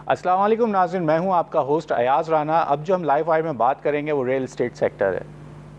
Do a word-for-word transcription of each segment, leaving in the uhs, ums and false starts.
अस्सलाम वालेकुम नाज़रीन, मैं हूं आपका होस्ट अयाज राना। अब जो हम लाइव वायर में बात करेंगे वो रियल एस्टेट सेक्टर है।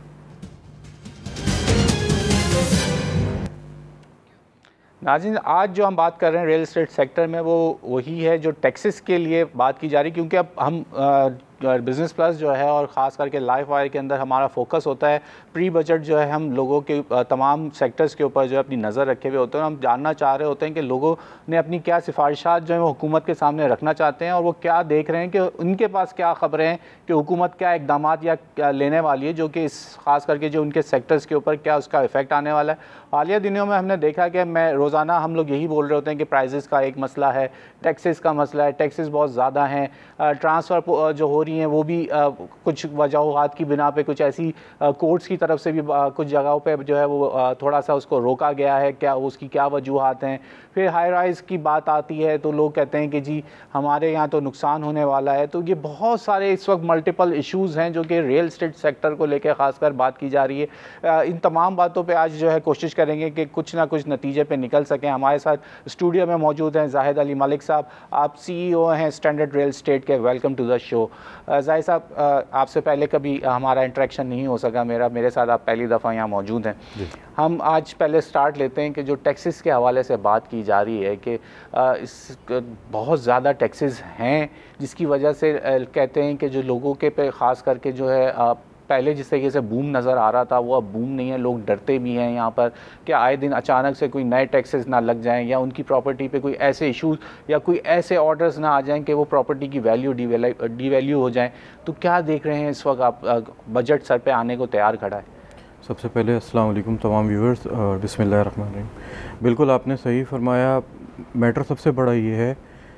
नाज़रीन, आज जो हम बात कर रहे हैं रियल एस्टेट सेक्टर में वो वही है जो टैक्सेस के लिए बात की जा रही, क्योंकि अब हम बिज़नेस प्लस जो है और ख़ास करके लाइव वायर के अंदर हमारा फोकस होता है प्री बजट जो है हम लोगों के तमाम सेक्टर्स के ऊपर जो है अपनी नज़र रखे हुए होते हैं। हम जानना चाह रहे होते हैं कि लोगों ने अपनी क्या सिफारिशात जो है वो हुकूमत के सामने रखना चाहते हैं और वो क्या देख रहे हैं कि उनके पास क्या ख़बरें हैं कि हुकूमत क्या इकदाम या क्या लेने वाली है, जो कि इस ख़ास करके जो उनके सेक्टर्स के ऊपर क्या उसका इफ़ेक्ट आने वाला है। हालिया दिनों में हमने देखा कि मैं रोज़ाना हम लोग यही बोल रहे होते हैं कि प्राइजेस का एक मसला है, टैक्सेस का मसला है, टैक्सेस बहुत ज़्यादा हैं, ट्रांसफ़र जो हो रही हैं वो भी आ, कुछ वजूहात की बिना पे कुछ ऐसी कोर्ट्स की तरफ से भी आ, कुछ जगहों पे जो है वो आ, थोड़ा सा उसको रोका गया है, क्या उसकी क्या वजूहात हैं। फिर हाई राइज़ की बात आती है तो लोग कहते हैं कि जी हमारे यहाँ तो नुकसान होने वाला है। तो ये बहुत सारे इस वक्त मल्टीपल इश्यूज़ हैं जो कि रियल एस्टेट सेक्टर को लेकर ख़ासकर बात की जा रही है। आ, इन तमाम बातों पर आज जो है कोशिश करेंगे कि कुछ ना कुछ नतीजे पे निकल सकें। हमारे साथ स्टूडियो में मौजूद हैं जाहिद अली मलिक साहब, आप सीईओ हैं स्टैंडर्ड रियल एस्टेट के। Welcome to the show. Zahid साहब, आपसे पहले कभी हमारा इंटरेक्शन नहीं हो सका मेरा, मेरे साथ आप पहली दफ़ा यहाँ मौजूद हैं। हम आज पहले स्टार्ट लेते हैं कि जो टैक्सेस के हवाले से बात की जा रही है कि इस बहुत ज़्यादा टैक्सेस हैं जिसकी वजह से कहते हैं कि जो लोगों के पे ख़ास करके जो है पहले जिस तरीके से बूम नज़र आ रहा था वो अब बूम नहीं है, लोग डरते भी हैं यहाँ पर कि आए दिन अचानक से कोई नए टैक्सेस ना लग जाएं या उनकी प्रॉपर्टी पे कोई ऐसे इश्यूज या कोई ऐसे ऑर्डर्स ना आ जाएं कि वो प्रॉपर्टी की वैल्यू डीवैल्यू हो जाए। तो क्या देख रहे हैं इस वक्त आप, बजट सर पे आने को तैयार खड़ा है? सबसे पहले अस्सलाम वालेकुम तमाम व्यूअर्स और बिस्मिल्लाह रहमान रहीम। बिल्कुल आपने सही फरमाया। मैटर सबसे बड़ा ये है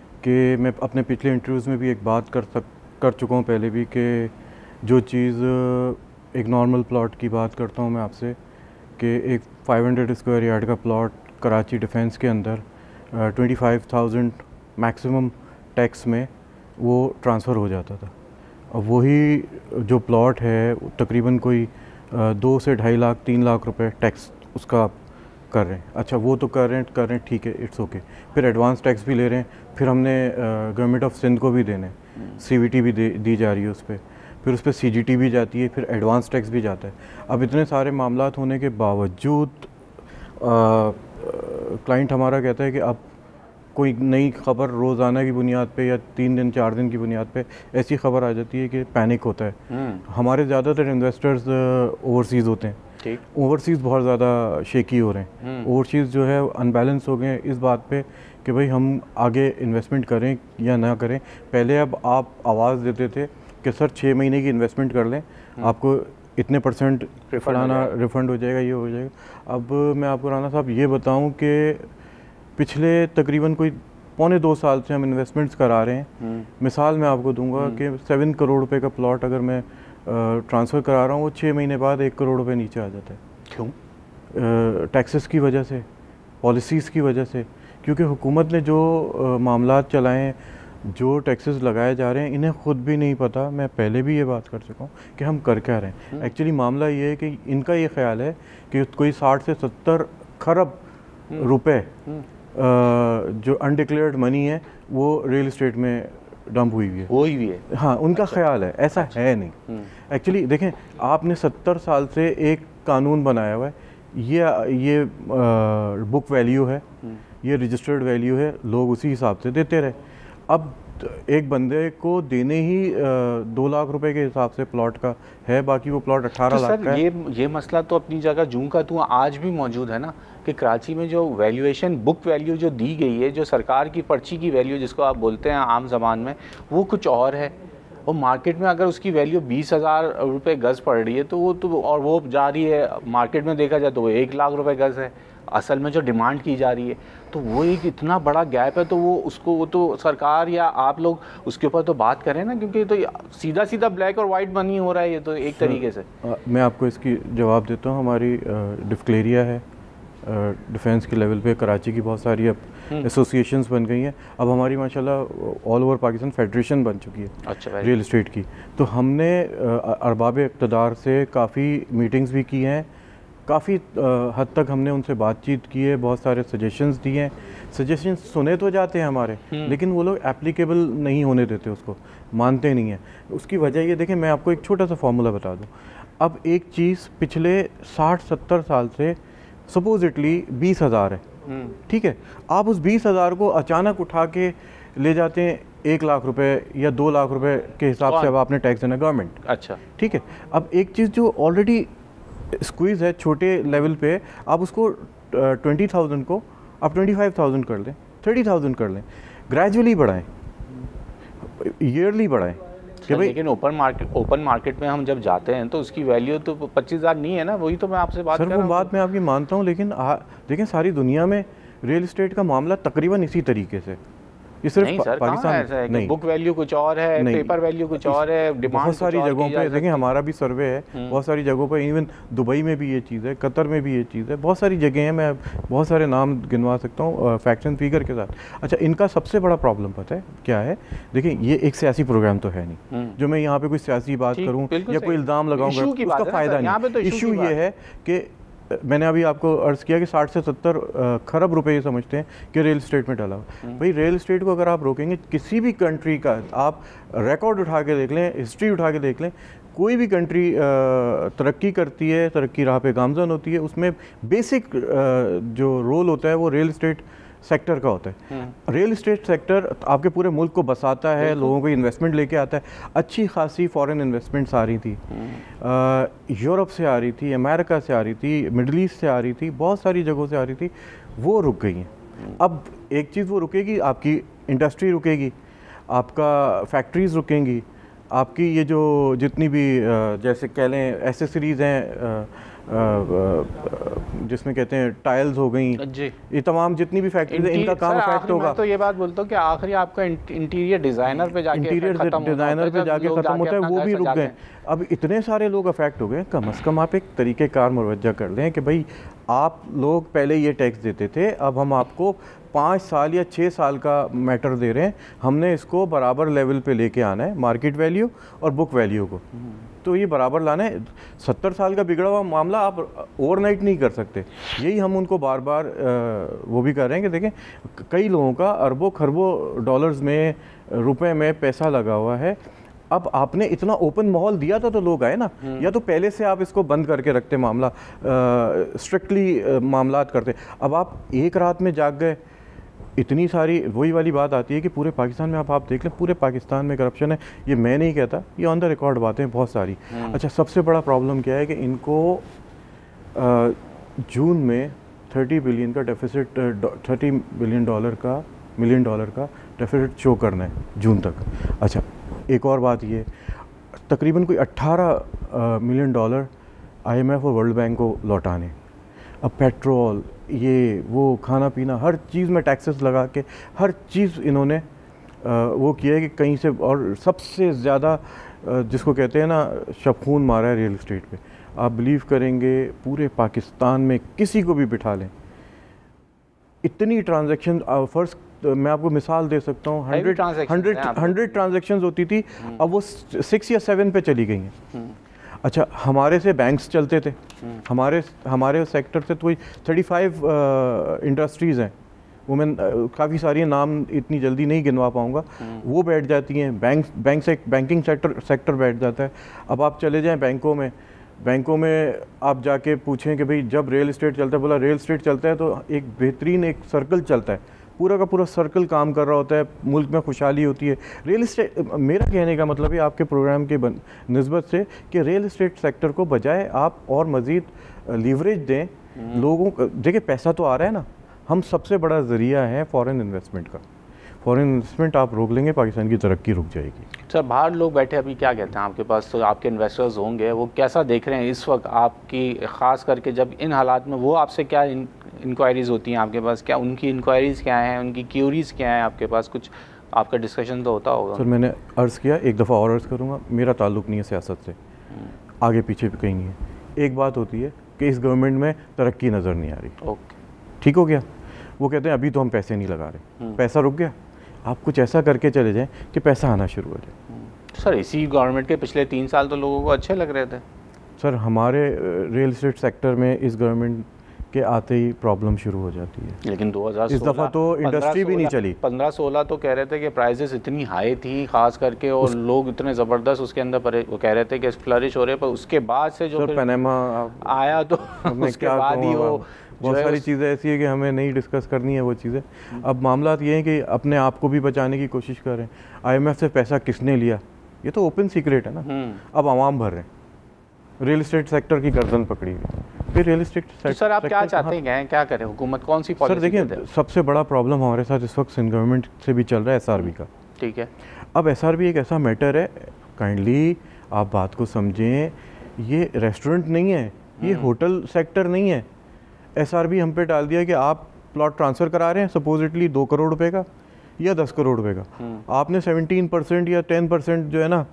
कि मैं अपने पिछले इंटरव्यूज़ में भी एक बात कर सक कर चुका हूँ पहले भी कि जो चीज़ एक नॉर्मल प्लॉट की बात करता हूँ मैं आपसे कि एक पाँच सौ स्क्वायर यार्ड का प्लॉट कराची डिफेंस के अंदर पच्चीस हज़ार मैक्सिमम टैक्स में वो ट्रांसफ़र हो जाता था। अब वही जो प्लॉट है तकरीबन कोई दो से ढाई लाख तीन लाख रुपए टैक्स उसका कर रहे हैं। अच्छा वो तो कर रहे हैं कर रहे हैं ठीक है, इट्स ओके। फिर एडवांस टैक्स भी ले रहे हैं, फिर हमने गवर्नमेंट ऑफ सिंध को भी देने, सीवीटी भी दे दी जा रही है उस पर, फिर उस पर सीजीटी भी जाती है, फिर एडवांस टैक्स भी जाता है। अब इतने सारे मामलात होने के बावजूद क्लाइंट हमारा कहता है कि अब कोई नई खबर रोज़ाना की बुनियाद पे या तीन दिन चार दिन की बुनियाद पे ऐसी खबर आ जाती है कि पैनिक होता है। हमारे ज़्यादातर इन्वेस्टर्स ओवरसीज़ होते हैं, ओवरसीज़ बहुत ज़्यादा शेकी हो रहे हैं, ओवरसीज़ जो है अनबैलेंस हो गए हैं इस बात पे कि भाई हम आगे इन्वेस्टमेंट करें या ना करें। पहले अब आप आवाज़ देते थे कि सर छः महीने की इन्वेस्टमेंट कर लें, आपको इतने परसेंट फलाना रिफ़ंड हो जाएगा, ये हो जाएगा। अब मैं आपको राना साहब ये बताऊं कि पिछले तकरीबन कोई पौने दो साल से हम इन्वेस्टमेंट्स करा रहे हैं। मिसाल मैं आपको दूंगा कि सेवन करोड़ रुपए का प्लॉट अगर मैं ट्रांसफ़र करा रहा हूँ वो छः महीने बाद एक करोड़ रुपए नीचे आ जाता है। क्यों? टैक्सेस की वजह से, पॉलिसीज़ की वजह से, क्योंकि हुकूमत ने जो मामलात चलाएँ, जो टैक्सेस लगाए जा रहे हैं इन्हें ख़ुद भी नहीं पता। मैं पहले भी ये बात कर चुका हूँ कि हम कर क्या रहे हैं। एक्चुअली मामला ये है कि इनका ये ख्याल है कि कोई साठ से सत्तर खरब रुपए जो अनडिक्लेयर्ड मनी है वो रियल एस्टेट में डंप हुई हुई है, हुई हुई है। हाँ, उनका अच्छा, ख्याल है, ऐसा अच्छा, है नहीं। एक्चुअली देखें, आपने सत्तर साल से एक कानून बनाया हुआ है, ये ये आ, बुक वैल्यू है, ये रजिस्टर्ड वैल्यू है, लोग उसी हिसाब से देते रहे। अब एक बंदे को देने ही दो लाख रुपए के हिसाब से प्लॉट का है, बाकी वो प्लॉट अठारह तो लाख का है। ये ये मसला तो अपनी जगह जूं का तू आज भी मौजूद है ना कि कराची में जो वैल्यूएशन बुक वैल्यू जो दी गई है, जो सरकार की पर्ची की वैल्यू जिसको आप बोलते हैं आम जबान में, वो कुछ और है और मार्केट में अगर उसकी वैल्यू बीस हज़ार रुपये गज़ पड़ रही है तो वो तो और वो जा रही है मार्केट में देखा जाए तो वो एक लाख रुपए गज़ है असल में जो डिमांड की जा रही है। तो वो एक इतना बड़ा गैप है, तो वो उसको वो तो सरकार या आप लोग उसके ऊपर तो बात करें ना, क्योंकि तो सीधा सीधा ब्लैक और वाइट मनी हो रहा है ये तो एक तरीके से। आ, मैं आपको इसकी जवाब देता हूँ। हमारी डिस्क्लेरिया है डिफेंस के लेवल पे, कराची की बहुत सारी अब एसोसिएशंस बन गई हैं, अब हमारी माशाल्लाह ऑल ओवर पाकिस्तान फेडरेशन बन चुकी है अच्छा रियल एस्टेट की। तो हमने अरबाब इक़्तिदार से काफ़ी मीटिंग्स भी की हैं, काफ़ी हद तक हमने उनसे बातचीत की है, बहुत सारे सजेशंस दिए हैं। सजेशंस सुने तो जाते हैं हमारे, लेकिन वो लोग एप्लीकेबल नहीं होने देते, उसको मानते नहीं हैं। उसकी वजह ये देखें, मैं आपको एक छोटा सा फार्मूला बता दूं। अब एक चीज़ पिछले साठ सत्तर साल से सपोजिटली बीस हज़ार है, ठीक है, आप उस बीस हज़ार को अचानक उठा के ले जाते हैं एक लाख रुपए या दो लाख रुपए के हिसाब से अब आपने टैक्स देना गवर्नमेंट। अच्छा, ठीक है। अब एक चीज़ जो ऑलरेडी स्क्वीज़ है छोटे लेवल पे, आप उसको ट्वेंटी थाउजेंड को आप ट्वेंटी फाइव थाउजेंड कर लें, थर्टी थाउजेंड कर लें, ग्रेजुअली बढ़ाएं, ईयरली बढ़ाएं कि भाई। लेकिन ओपन मार्केट ओपन मार्केट में हम जब जाते हैं तो उसकी वैल्यू तो पच्चीस हज़ार नहीं है ना, वही तो मैं आपसे बात कर रहा हूं। सर वो बात मैं आपकी मानता हूँ, लेकिन देखें सारी दुनिया में रियल एस्टेट का मामला तकरीबन इसी तरीके से, ये सिर्फ नहीं सर, पाकिस्तान ऐसा है कि बुक वैल्यू कुछ और है, पेपर वैल्यू कुछ और है, डिमांड बहुत सारी जगहों पे देखें, हमारा भी सर्वे है, बहुत सारी जगहों पे, इवन दुबई में भी ये चीज़ है, कतर में भी ये चीज़ है, बहुत सारी जगह हैं, मैं बहुत सारे नाम गिनवा सकता हूँ फैक्ट एंड फिगर के साथ। अच्छा, इनका सबसे बड़ा प्रॉब्लम पता है क्या है? देखिए, ये एक सियासी प्रोग्राम तो है नहीं जो मैं यहाँ पे कोई सियासी बात करूँ या कोई इल्ज़ाम लगाऊंगा, उसका फ़ायदा नहीं। इशू ये है कि मैंने अभी आपको अर्ज़ किया कि साठ से सत्तर खरब रुपए ये समझते हैं कि रियल एस्टेट में डाला। भाई रियल एस्टेट को अगर आप रोकेंगे, किसी भी कंट्री का आप रिकॉर्ड उठा के देख लें, हिस्ट्री उठा के देख लें, कोई भी कंट्री तरक्की करती है, तरक्की राह पे गामज़न होती है, उसमें बेसिक जो रोल होता है वो रियल एस्टेट सेक्टर का होता है। रियल एस्टेट सेक्टर आपके पूरे मुल्क को बसाता है, लोगों को इन्वेस्टमेंट लेके आता है। अच्छी खासी फॉरेन इन्वेस्टमेंट्स आ रही थी, यूरोप से आ रही थी, अमेरिका से आ रही थी, मिडल ईस्ट से आ रही थी, बहुत सारी जगहों से आ रही थी, वो रुक गई हैं। अब एक चीज़ वो रुकेगी, आपकी इंडस्ट्री रुकेगी, आपका फैक्ट्रीज़ रुकेंगी, आपकी ये जो जितनी भी जैसे कह लें एसेसरीज़ हैं, जिसमें कहते हैं टाइल्स हो गई, ये तमाम जितनी भी फैक्ट्रीज है, इनका काम इफेक्ट होगा। मैं तो ये बात बोलता हूँ कि आखिरी आपका इंटीरियर डिज़ाइनर पे जाके इंटीरियर डिज़ाइनर पे जाके ख़त्म होता है, वो भी रुक गए। अब इतने सारे लोग अफेक्ट हो गए, कम अज़ कम आप एक तरीक़ेकार मुवज्जा कर लें कि भाई आप लोग पहले ये टैक्स देते थे, अब हम आपको पाँच साल या छः साल का मैटर दे रहे हैं, हमने इसको बराबर लेवल पे लेके आना है, मार्केट वैल्यू और बुक वैल्यू को, तो ये बराबर लाना है। सत्तर साल का बिगड़ा हुआ मामला आप ओवरनाइट नहीं कर सकते। यही हम उनको बार बार वो भी कर रहे हैं कि देखें, कई लोगों का अरबों खरबों डॉलर्स में, रुपए में पैसा लगा हुआ है। अब आपने इतना ओपन माहौल दिया था तो लोग आए ना, या तो पहले से आप इसको बंद करके रखते, मामला स्ट्रिक्टली मामलात करते। अब आप एक रात में जाग गए, इतनी सारी, वही वाली बात आती है कि पूरे पाकिस्तान में आप आप देख लें, पूरे पाकिस्तान में करप्शन है। ये मैं नहीं कहता, ये ऑन द रिकॉर्ड बातें बहुत सारी। अच्छा, सबसे बड़ा प्रॉब्लम क्या है कि इनको आ, जून में थर्टी बिलियन का डेफिसिट, थर्टी बिलियन डॉलर का मिलियन डॉलर का डेफिसिट शो करना है जून तक। अच्छा, एक और बात ये, तकरीबन कोई अट्ठारह मिलियन डॉलर आईएमएफ और वर्ल्ड बैंक को लौटाने। अब पेट्रोल, ये वो, खाना पीना, हर चीज़ में टैक्सेस लगा के हर चीज़ इन्होंने आ, वो किया है कि कहीं से, और सबसे ज़्यादा जिसको कहते हैं ना शबखून मारा है रियल एस्टेट पे। आप बिलीव करेंगे, पूरे पाकिस्तान में किसी को भी बिठा लें, इतनी ट्रांजैक्शन, फर्स्ट मैं आपको मिसाल दे सकता हूँ, हंड्रेड हंड्रेड हंड्रेड ट्रांजेक्शन होती थी, अब वो सिक्स या सेवन पे चली गई हैं। अच्छा, हमारे से बैंक्स चलते थे, हमारे हमारे सेक्टर से तो थर्टी फाइव इंडस्ट्रीज़ हैं, वो मैं काफ़ी सारी नाम इतनी जल्दी नहीं गिनवा पाऊँगा, वो बैठ जाती हैं। बैंक बैंक से बैंकिंग सेक्टर सेक्टर बैठ जाता है। अब आप चले जाएं बैंकों में, बैंकों में आप जाके पूछें कि भाई जब रियल एस्टेट चलता है, बोला रियल एस्टेट चलता है तो एक बेहतरीन एक सर्कल चलता है, पूरा का पूरा सर्कल काम कर रहा होता है, मुल्क में खुशहाली होती है। रियल एस्टेट, मेरा कहने का मतलब है आपके प्रोग्राम के निस्बत से कि रियल एस्टेट सेक्टर को बजाय आप और मज़ीद लीवरेज दें लोगों को। देखिए, पैसा तो आ रहा है ना, हम सबसे बड़ा ज़रिया है फॉरेन इन्वेस्टमेंट का। फॉरेन इन्वेस्टमेंट आप रोक लेंगे, पाकिस्तान की तरक्की रुक जाएगी। सर, बाहर लोग बैठे अभी क्या कहते हैं आपके पास, तो आपके इन्वेस्टर्स होंगे, वो कैसा देख रहे हैं इस वक्त आपकी, ख़ास करके जब इन हालात में वो आपसे क्या इंक्वायरीज़ होती हैं आपके पास, क्या उनकी इंक्वायरीज़ क्या हैं, उनकी क्यूरीज़ क्या हैं आपके पास? कुछ आपका डिस्कशन तो होता होगा। सर, मैंने अर्ज़ किया, एक दफ़ा और अर्ज़ करूँगा, मेरा ताल्लुक़ नहीं है सियासत से, आगे पीछे भी कहीं नहीं है। एक बात होती है कि इस गवर्नमेंट में तरक्की नज़र नहीं आ रही। ओके, ठीक हो गया। वो कहते हैं अभी तो हम पैसे नहीं लगा रहे, पैसा रुक गया। आप कुछ ऐसा करके चले जाएं कि पैसा आना शुरू हो जाए। सर, इसी गवर्नमेंट के पिछले तीन साल तो लोगों को अच्छे लग रहे थे। सर हमारे रियल इस्टेट सेक्टर में इस गवर्नमेंट के आते ही प्रॉब्लम शुरू हो जाती है। लेकिन दो हज़ार सोलह इस दफ़ा तो इंडस्ट्री भी नहीं चली। पंद्रह सोलह तो कह रहे थे कि प्राइसेस इतनी हाई थी खास करके, और उस... लोग इतने ज़बरदस्त उसके अंदर वो कह रहे थे कि फ्लरिश हो रहे, पर उसके बाद से जो सर पनामा आया तो उसके बाद ही वो बहुत सारी चीज़ें ऐसी है कि हमें नहीं डिस्कस करनी है वो चीज़ें। अब मामला ये है कि अपने आप को भी बचाने की कोशिश कर रहे हैं। आईएमएफ से पैसा किसने लिया ये तो ओपन सीक्रेट है ना, अब आवाम भर रहे हैं। रियल इस्टेट सेक्टर की गर्दन पकड़ी हुई, फिर रियल इस्टेट तो सर आप क्या चाहते हैं, क्या करें, हुकूमत कौन सी पॉलिसी? सर देखिए, सबसे बड़ा प्रॉब्लम हमारे साथ इस वक्त सिंध गवर्नमेंट से भी चल रहा है एसआरबी का। ठीक है, अब एसआरबी एक ऐसा मैटर है, काइंडली आप बात को समझें, ये रेस्टोरेंट नहीं है, ये होटल सेक्टर नहीं है। एसआरबी हम पे डाल दिया कि आप प्लॉट ट्रांसफ़र करा रहे हैं सपोजिटली दो करोड़ रुपए का या दस करोड़ रुपए का, आपने सेवनटीन परसेंट या टेन परसेंट जो है ना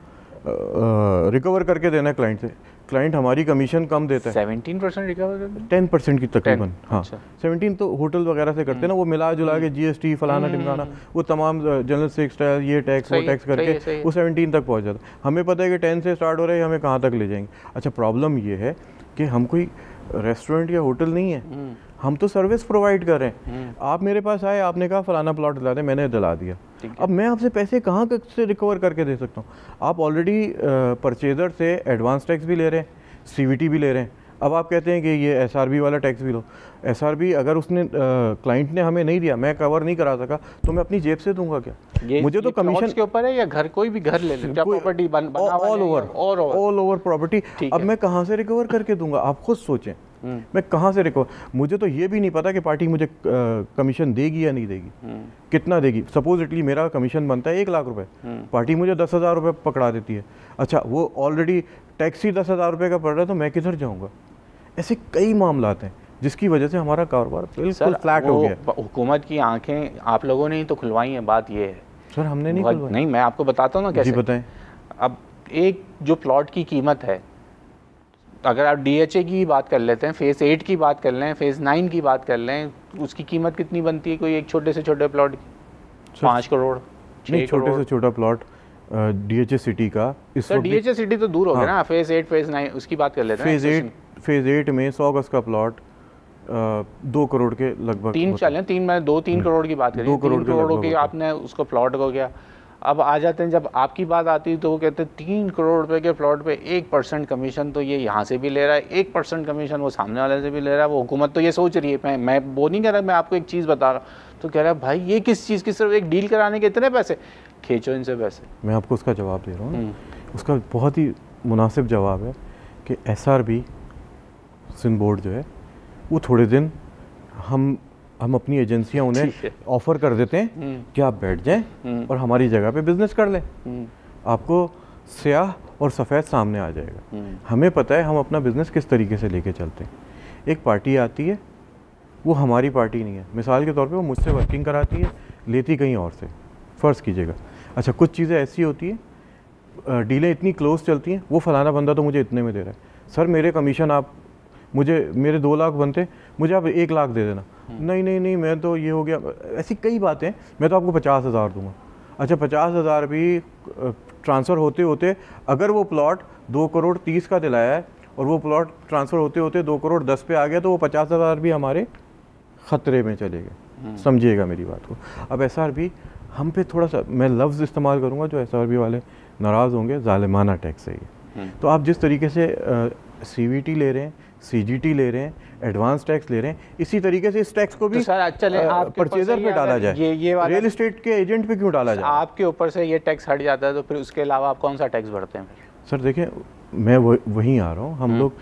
रिकवर करके देना है क्लाइंट से। क्लाइंट हमारी कमीशन कम देता है, seventeen percent recover, ten percent की तकरीबन। हाँ, अच्छा। सेवनटीन तो होटल वगैरह से करते हैं ना, वो मिला जुला के जीएसटी फलाना टिमकाना, वो तमाम जनरल सेक्स टैक्स, ये टैक्स वो टैक्स करके वो सेवनटीन तक पहुंच जाता है। हमें पता है कि टेन से स्टार्ट हो रहा है, हमें कहाँ तक ले जाएंगे। अच्छा, प्रॉब्लम ये है कि हम कोई रेस्टोरेंट या होटल नहीं है, हम तो सर्विस प्रोवाइड कर रहे हैं। आप मेरे पास आए, आपने कहा फलाना प्लॉट दिला दे, मैंने दिला दिया, अब मैं आपसे पैसे कहाँ से रिकवर करके दे सकता हूँ? आप ऑलरेडी परचेजर से एडवांस टैक्स भी ले रहे हैं, सीवीटी भी ले रहे हैं, अब आप कहते हैं कि ये एसआरबी वाला टैक्स भी लो। एसआरबी अगर उसने क्लाइंट ने हमें नहीं दिया, मैं कवर नहीं करा सका, तो मैं अपनी जेब से दूंगा क्या? ये, मुझे तो कमीशन के ऊपर है या घर, कोई भी घर ले ले, property all over all over property, अब मैं कहाँ से रिकवर करके दूंगा? आप खुद सोचें, मैं कहाँ से रिकवर? मुझे तो ये भी नहीं पता कि पार्टी मुझे कमीशन देगी या नहीं देगी, कितना देगी। सपोजिटली मेरा कमीशन बनता है एक लाख रुपए, पार्टी मुझे दस हज़ार रुपये पकड़ा देती है। अच्छा, वो ऑलरेडी टैक्स ही दस हज़ार रुपये का पड़ रहा है, तो मैं किधर जाऊँगा? ऐसे कई मामलात हैं जिसकी वजह से हमारा कारोबार बिल्कुल फ्लैट हो गया। हुकूमत की आंखें आप लोगों ने ही तो खुलवाई हैं, बात ये है। सर हमने नहीं खुलवाई। नहीं, मैं आपको बताता हूँ ना कैसे। जी बताएं। अब एक जो प्लॉट की कीमत है, अगर आप डीएचए की बात कर लेते हैं, फेज़ एट की बात कर लें, फेज़ नाइन की बात कर लें, उसकी कीमत कितनी बनती है कोई एक छोटे से छोटे प्लॉट की? पाँच करोड़, छः छोटे से छोटा प्लॉट डीएचए सिटी का। इस सर डीएचए सिटी तो दूर हो गया ना, फेज़ एट फेज़ नाइन उसकी बात कर लेते हैं। फेज़ एट फेज़ एट में सौ गज का प्लॉट दो करोड़ के लगभग, तीन चलें, तीन में दो तीन करोड़ की बात करें, दो करोड़ करोड़ की आपने उसको प्लॉट हो गया। अब आ जाते हैं, जब आपकी बात आती है तो वो कहते हैं तीन करोड़ रुपए के प्लॉट पे एक परसेंट कमीशन, तो ये यहाँ से भी ले रहा है, एक परसेंट कमीशन वो सामने वाले से भी ले रहा है। वो हुकूमत तो ये सोच रही है, मैं मैं वो नहीं कह रहा, मैं आपको एक चीज़ बता रहा हूँ, तो कह रहा है भाई ये किस चीज़ की, सिर्फ एक डील कराने के इतने पैसे, खींचो इनसे पैसे। मैं आपको उसका जवाब दे रहा हूँ, उसका बहुत ही मुनासिब जवाब है कि S R B Sindh board जो है वो थोड़े दिन हम हम अपनी एजेंसियां उन्हें ऑफर कर देते हैं कि आप बैठ जाएं और हमारी जगह पे बिजनेस कर लें, आपको स्याह और सफ़ेद सामने आ जाएगा। हमें पता है हम अपना बिजनेस किस तरीके से लेके चलते हैं। एक पार्टी आती है, वो हमारी पार्टी नहीं है, मिसाल के तौर पे वो मुझसे वर्किंग कराती है, लेती कहीं और से, फ़र्ज़ कीजिएगा। अच्छा, कुछ चीज़ें ऐसी होती हैं, डीलें इतनी क्लोज चलती हैं, वो फलाना बंदा तो मुझे इतने में दे रहा है, सर मेरे कमीशन आप मुझे मेरे दो लाख बनते, मुझे आप एक लाख दे देना। नहीं नहीं नहीं, मैं तो ये हो गया, ऐसी कई बातें, मैं तो आपको पचास हज़ार दूंगा। अच्छा, पचास हज़ार भी ट्रांसफ़र होते होते अगर वो प्लॉट दो करोड़ तीस का दिलाया है और वो प्लॉट ट्रांसफ़र होते होते दो करोड़ दस पे आ गया, तो वो पचास हज़ार भी हमारे ख़तरे में चले गए। समझिएगा मेरी बात को। अब एस आर बी हम पे थोड़ा सा, मैं लफ्ज़ इस्तेमाल करूँगा जो एस आर बी वाले नाराज़ होंगे, ज़ालिमाना टैक्स है ये। तो आप जिस तरीके से सी वी टी ले रहे हैं, सी जी टी ले रहे हैं, एडवांस टैक्स ले रहे हैं, इसी तरीके से इस टैक्स को भी तो सर चले परचेजर पे डाला जाए। ये ये रियल एस्टेट के एजेंट पे क्यों डाला जाए? आपके ऊपर से ये टैक्स हट जाता है, तो फिर उसके अलावा आप कौन सा टैक्स भरते हैं? सर देखिए, मैं वहीं आ रहा हूँ, हम लोग